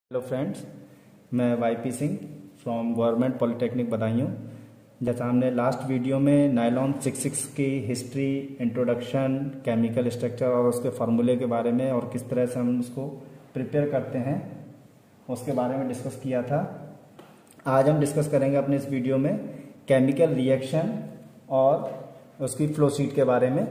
Hello friends, मैं YP Singh from government polytechnic Badaun. जैसा हमने लास्ट वीडियो में नायलॉन 66 की हिस्ट्री, इंट्रोडक्शन, केमिकल स्ट्रक्चर और उसके फार्मूले के बारे में और किस तरह से हम उसको प्रिपेयर करते हैं उसके बारे में डिस्कस किया था। आज हम डिस्कस करेंगे अपने इस वीडियो में केमिकल रिएक्शन और उसकी फ्लो शीट के बारे में।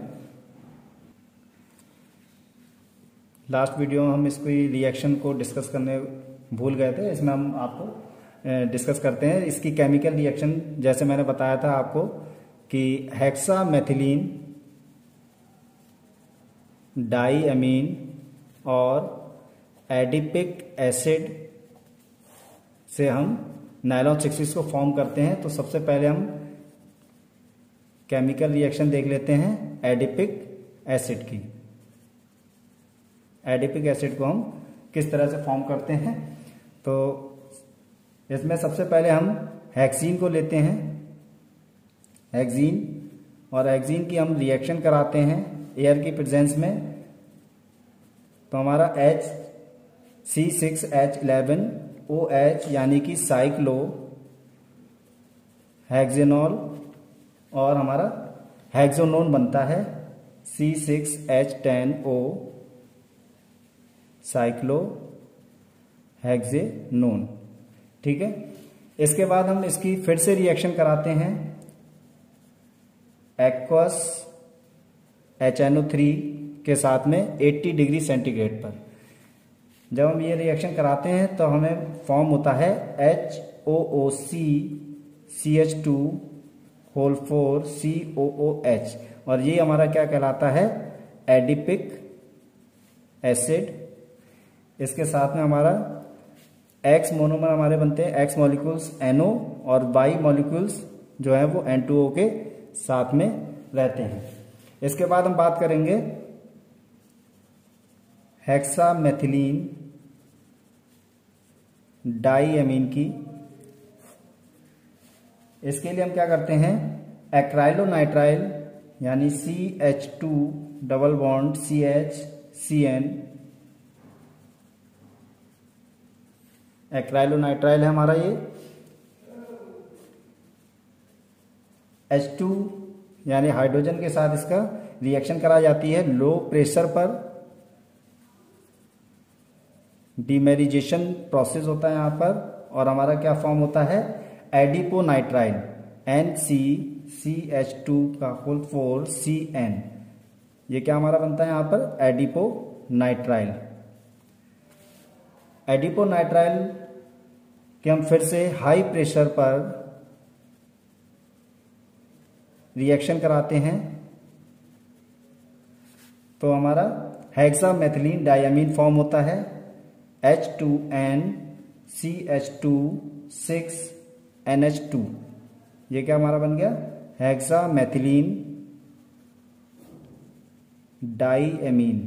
लास्ट वीडियो में हम इसकी रिएक्शन को डिस्कस करने भूल गए थे, इसमें हम आपको डिस्कस करते हैं इसकी केमिकल रिएक्शन। जैसे मैंने बताया था आपको कि हेक्सामेथिलीन डाईएमीन और एडिपिक एसिड से हम नायलॉन 66 को फॉर्म करते हैं। तो सबसे पहले हम केमिकल रिएक्शन देख लेते हैं एडिपिक एसिड की। एडिपिक एसिड को हम किस तरह से फॉर्म करते हैं, तो इसमें सबसे पहले हम हेक्सीन को लेते हैं, हेक्सीन, और हेक्सीन की हम रिएक्शन कराते हैं एयर की प्रेजेंस में। तो हमारा C6H11OH यानी कि साइक्लो हेक्सेनॉल और हमारा हेक्सोनोन बनता है C6H10O साइक्लो हेक्सेनोन। ठीक है, इसके बाद हम इसकी फिर से रिएक्शन कराते हैं एक्वस HNO3 के साथ में 80 डिग्री सेंटीग्रेड पर। जब हम ये रिएक्शन कराते हैं तो हमें फॉर्म होता है HOOCCH2 4COOH और ये हमारा क्या कहलाता है, एडिपिक एसिड। इसके साथ में हमारा एक्स मोनोमर हमारे बनते हैं, एक्स मॉलिक्यूल्स NO और बाई मॉलिक्यूल्स जो है वो N2O के साथ में रहते हैं। इसके बाद हम बात करेंगे हेक्सामेथिलीन डाईएमीन की। इसके लिए हम क्या करते हैं, एक्राइलोनाइट्राइल यानी CH2 double bond CH acrylonitrile है हमारा ये। H2 यानी हाइड्रोजन के साथ इसका रिएक्शन करा जाती है लो प्रेशर पर। डीमेरिजेशन प्रोसेस होता है यहाँ पर और हमारा क्या फॉर्म होता है, एडिपोनाइट्राइल NCCH2 4CN। ये क्या हमारा बनता है यहाँ पर, एडिपोनाइट्राइल। एडिपोनाइट्राइल के हम फिर से हाई प्रेशर पर रिएक्शन कराते हैं तो हमारा हेक्सामेथिलीन डाईएमीन फॉर्म होता है H2NCH2 6NH2। ये क्या हमारा बन गया, हेक्सामेथिलीन डाईएमीन।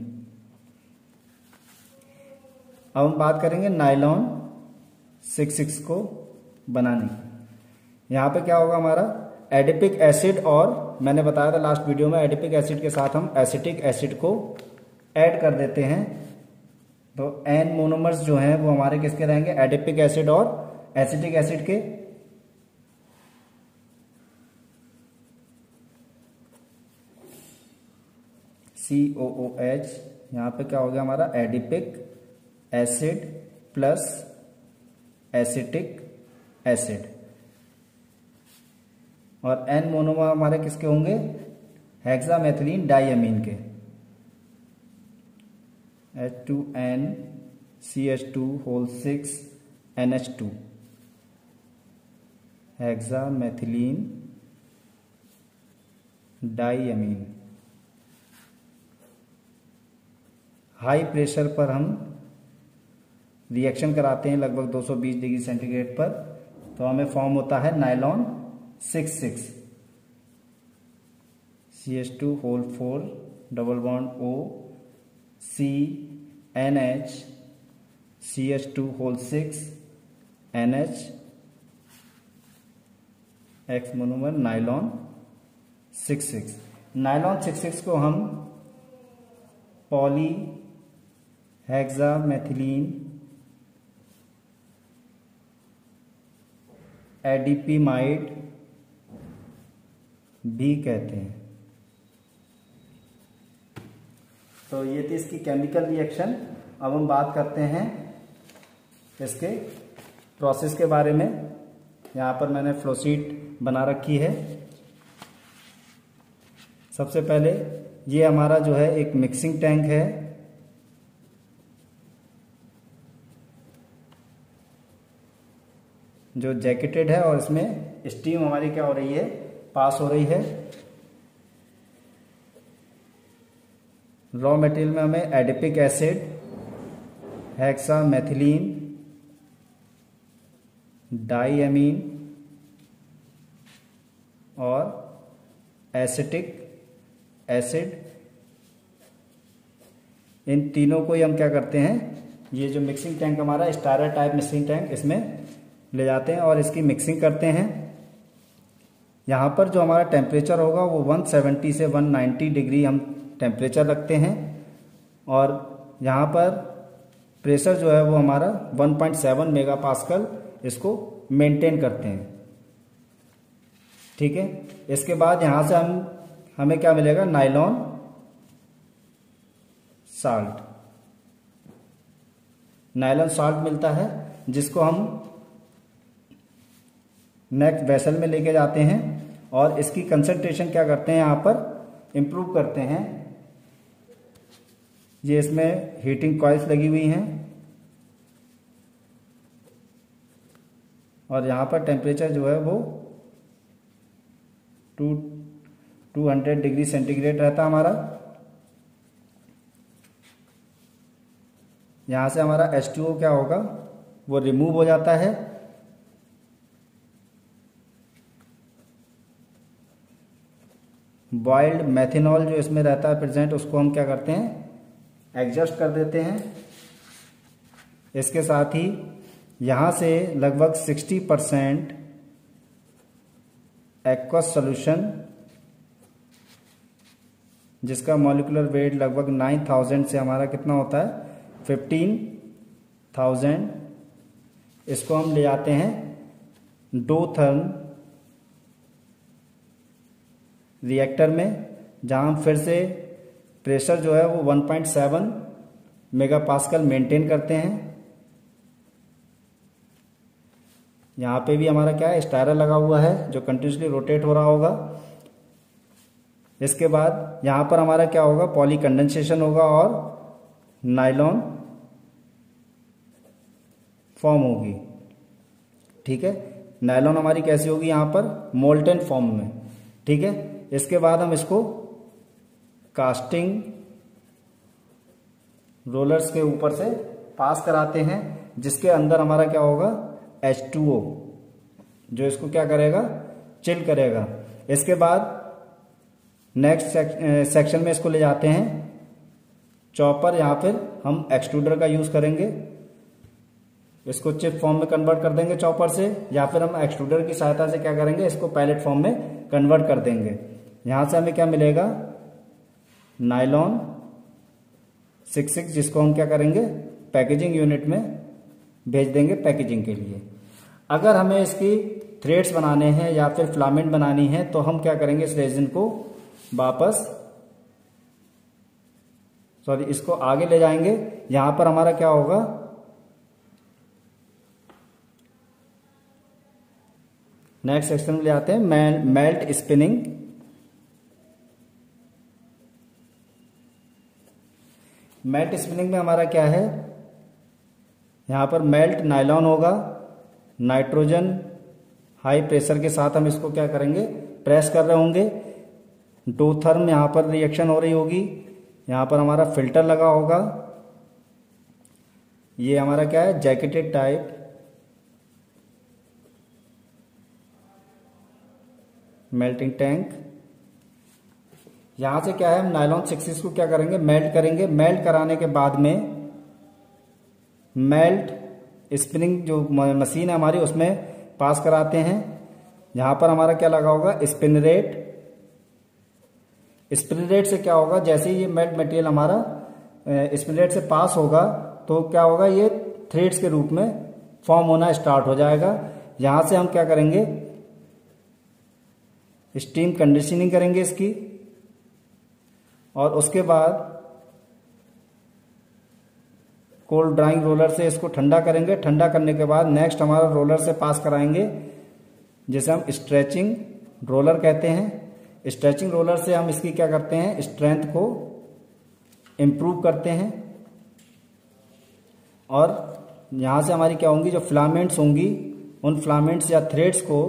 अब हम बात करेंगे नायलॉन 66 को बनाने की। यहाँ पे क्या होगा, हमारा एडिपिक एसिड और मैंने बताया था लास्ट वीडियो में एडिपिक एसिड के साथ हम एसिटिक एसिड को ऐड कर देते हैं। तो N मोनोमर्स जो हैं वो हमारे किसके रहेंगे, एडिपिक एसिड और एसिटिक एसिड के। COOH यहाँ पे क्या हो गया हमारा, adipic acid plus acetic acid. और N मोनोमर हमारे किसके होंगे, हेक्सामेथिलीन डाईएमीन के। H2NCH2 6NH2 hexamethylene डाईएमीन। High pressure पर हम रिएक्शन कराते हैं लगभग 220 डिग्री सेंटीग्रेड पर। तो हमें फॉर्म होता है nylon 66 CH2 4 double bond O CNH CH2 6 NH X monomer nylon 66। Nylon 66 को हम पॉली हेक्सामेथिलीन एडिपिमाइड भी कहते हैं। तो ये थी इसकी केमिकल रिएक्शन। अब हम बात करते हैं इसके प्रोसेस के बारे में। यहाँ पर मैंने फ्लोशीट बना रखी है। सबसे पहले ये हमारा जो है एक मिक्सिंग टैंक है। जो जैकेटेड है और इसमें स्टीम हमारी क्या हो रही है, पास हो रही है। रॉ मटेरियल में हमें एडिपिक एसिड, हेक्सामेथिलीन, डाईएमीन और एसिटिक एसिड, इन तीनों को ही हम क्या करते हैं, ये जो मिक्सिंग टैंक हमारा स्टारर टाइप मिक्सिंग टैंक, इसमें ले जाते हैं और इसकी मिक्सिंग करते हैं। यहाँ पर जो हमारा टेम्परेचर होगा वो 170 से 190 डिग्री हम टेम्परेचर रखते हैं और यहाँ पर प्रेशर जो है वो हमारा 1.7 मेगापास्कल इसको मेंटेन करते हैं। ठीक है। इसके बाद यहाँ से हमें क्या मिलेगा, नायलॉन साल्ट। नायलॉन साल्ट मिलता है जिसको हम नेक्स्ट वेसल में लेके जाते हैं और इसकी कंसंट्रेशन क्या करते हैं, यहाँ पर इंप्रूव करते हैं। ये इसमें हीटिंग कॉइल्स लगी हुई हैं और यहाँ पर टेम्परेचर जो है वो 200 डिग्री सेंटीग्रेड रहता है हमारा। यहाँ से हमारा H2O क्या होगा, वो रिमूव हो जाता है। बॉइल्ड मेथनॉल जो इसमें रहता है प्रेजेंट, उसको हम क्या करते हैं, एडजस्ट कर देते हैं। इसके साथ ही यहाँ से लगभग 60% एक्वस सॉल्यूशन, जिसका मॉलिक्यूलर वेट लगभग 9000 से हमारा कितना होता है, 15,000, इसको हम ले जाते हैं डोथर्म रिएक्टर में, जहां हम फिर से प्रेशर जो है वो 1.7 मेगापास्कल मेंटेन करते हैं। यहाँ पे भी हमारा क्या है, स्टायरर लगा हुआ है जो कंटिन्यूसली रोटेट हो रहा होगा। इसके बाद यहाँ पर हमारा क्या होगा, पॉली कंडेंसेशन होगा और नायलॉन फॉर्म होगी। ठीक है। नायलॉन हमारी कैसी होगी, यहाँ पर मोल्टन फॉर्म में। ठीक है। इसके बाद हम इसको कास्टिंग रोलर्स के ऊपर से पास कराते हैं, जिसके अंदर हमारा क्या होगा, H2O, जो इसको क्या करेगा, चिल करेगा। इसके बाद नेक्स्ट सेक्शन में इसको ले जाते हैं चॉपर, या फिर हम एक्सट्रूडर का यूज करेंगे। इसको चिप फॉर्म में कन्वर्ट कर देंगे चॉपर से, या फिर हम एक्सट्रूडर की सहायता से क्या करेंगे, इसको पैलेट फॉर्म में कन्वर्ट कर देंगे। यहां से हमें क्या मिलेगा, नायलॉन 66, जिसको हम क्या करेंगे, पैकेजिंग यूनिट में भेज देंगे पैकेजिंग के लिए। अगर हमें इसकी थ्रेड्स बनाने हैं या फिर फिलामेंट बनानी है तो हम क्या करेंगे, इस रेजिन को इसको आगे ले जाएंगे। यहां पर हमारा क्या होगा, नेक्स्ट सेक्शन में ले आते हैं मेल्ट स्पिनिंग। मेल्ट स्पिनिंग में हमारा क्या है, यहां पर मेल्ट नायलॉन होगा, नाइट्रोजन हाई प्रेशर के साथ हम इसको क्या करेंगे, प्रेस कर रहे होंगे। डोथर्म यहां पर रिएक्शन हो रही होगी। यहां पर हमारा फिल्टर लगा होगा। ये हमारा क्या है, जैकेटेड टाइप मेल्टिंग टैंक। यहां से क्या है, हम नायलॉन 66 को क्या करेंगे, मेल्ट करेंगे। मेल्ट कराने के बाद में मेल्ट स्पिनिंग जो मशीन है हमारी, उसमें पास कराते हैं। यहां पर हमारा क्या लगा होगा, स्पिन रेट। स्पिन रेट से क्या होगा, जैसे ही ये मेल्ट मटेरियल हमारा स्पिन रेट से पास होगा तो क्या होगा, ये थ्रेड्स के रूप में फॉर्म होना स्टार्ट हो जाएगा। यहां से हम क्या करेंगे, स्टीम कंडीशनिंग करेंगे इसकी, और उसके बाद कोल्ड ड्राइंग रोलर से इसको ठंडा करेंगे। ठंडा करने के बाद नेक्स्ट हमारा रोलर से पास कराएंगे, जिसे हम स्ट्रेचिंग रोलर कहते हैं। स्ट्रेचिंग रोलर से हम इसकी क्या करते हैं, स्ट्रेंथ को इम्प्रूव करते हैं, और यहां से हमारी क्या होंगी, जो फिलामेंट्स होंगी उन फिलामेंट्स या थ्रेड्स को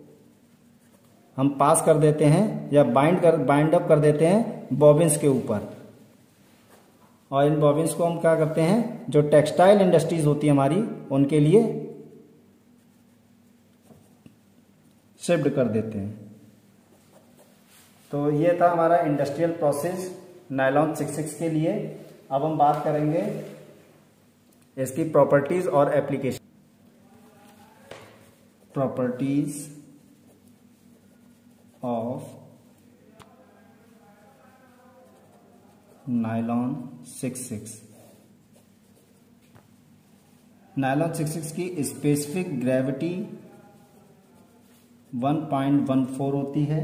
हम पास कर देते हैं या बाइंड अप कर देते हैं बॉबिन्स के ऊपर। और इन बॉबिन्स को हम क्या करते हैं, जो टेक्सटाइल इंडस्ट्रीज होती है हमारी, उनके लिए शिफ्ट कर देते हैं। तो ये था हमारा इंडस्ट्रियल प्रोसेस नायलॉन 66 के लिए। अब हम बात करेंगे इसकी प्रॉपर्टीज और application. Properties of nylon 66। Nylon 66 की स्पेसिफिक ग्रेविटी 1.14 होती है,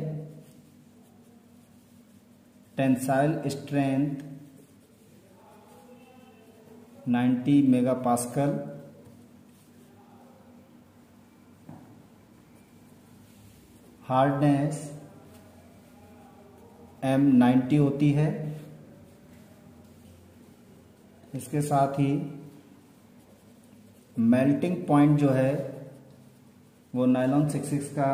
tensile strength 90 megapascal, hardness M90 होती है। इसके साथ ही मेल्टिंग पॉइंट जो है वो नायलॉन 66 का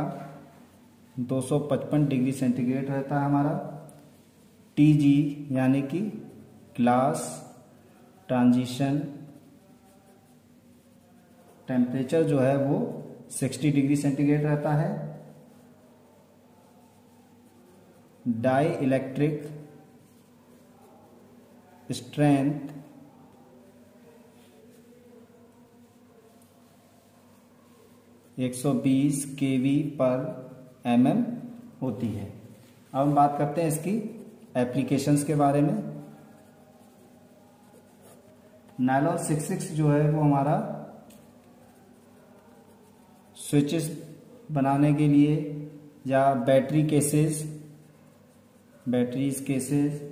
255 डिग्री सेंटीग्रेड रहता है हमारा। TG यानी कि ग्लास ट्रांजिशन टेम्परेचर जो है वो 60 डिग्री सेंटीग्रेड रहता है। डाई इलेक्ट्रिक स्ट्रेंथ 120 kV/mm होती है। अब हम बात करते हैं इसकी एप्लीकेशंस के बारे में। नायलॉन 66 जो है वो हमारा स्विचेस बनाने के लिए या batteries cases,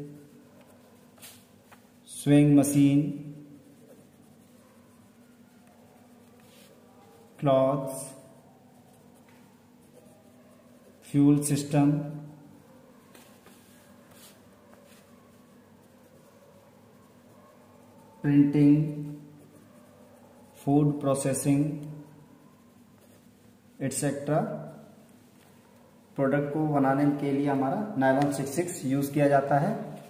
sewing machine, clothes, fuel system, printing, food processing etcetera product को बनाने के लिए हमारा नायलॉन 66 यूज किया जाता है।